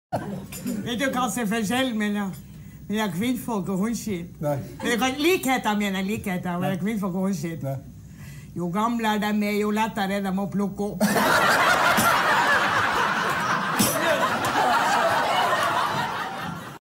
Vet du hva som er forskjellen mellom kvinnfolk og hundskitt? Nei. Likheter mener kvinnfolk og hundskitt. Jo gamlere de er, jo lettere er de å plukke opp.